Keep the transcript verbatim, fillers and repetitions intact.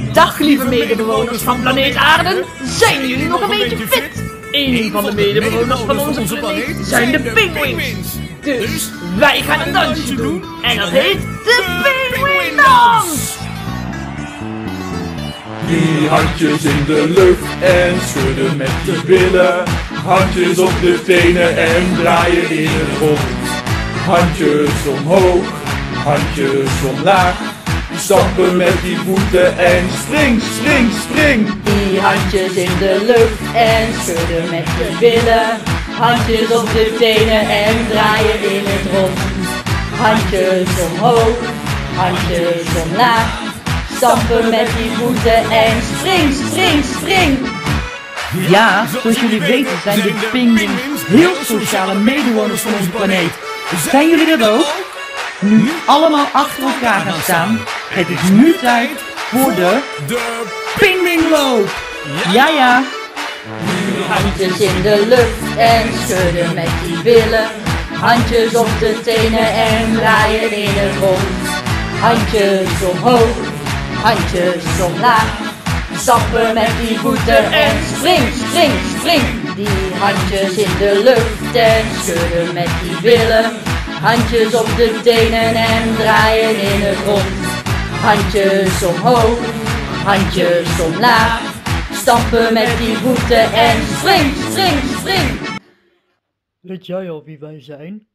Dag lieve medebewoners van planeet Aarde, zijn jullie nog een beetje fit? Een van de medebewoners van onze planeet zijn de pinguïns. Dus wij gaan een dansje doen en dat heet de pinguïndans! Die handjes in de lucht en schudden met de billen. Handjes op de tenen en draaien in het rond. Handjes omhoog, handjes omlaag. Stappen met die voeten en spring, spring, spring. Die handjes in de lucht en schudden met de billen. Handjes op de tenen en draaien in het rond. Handjes omhoog, handjes omlaag. Stappen met die voeten en spring, spring, spring. Ja, zoals jullie weten zijn de pinguïns heel sociale medewoners van onze planeet. Zijn jullie dat ook? Nu allemaal achter elkaar gaan staan. Het is nu tijd voor de pinguïnloop. Ja, ja. Handjes in de lucht en schudden met die billen. Handjes op de tenen en draaien in het rond. Handjes omhoog, handjes omlaag. Stappen met die voeten en spring, spring, spring. Die handjes in de lucht en schudden met die billen. Handjes op de tenen en draaien in het rond. Handjes omhoog, handjes omlaag. Stappen met die voeten en spring, spring, spring. Weet jij al wie wij zijn?